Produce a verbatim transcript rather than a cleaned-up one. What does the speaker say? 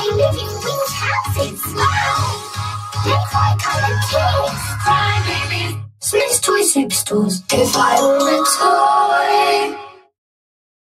They live in winged houses. Wow! They cry coloured tears. Cry babies. Smyths Toy Superstores. If I were a toy.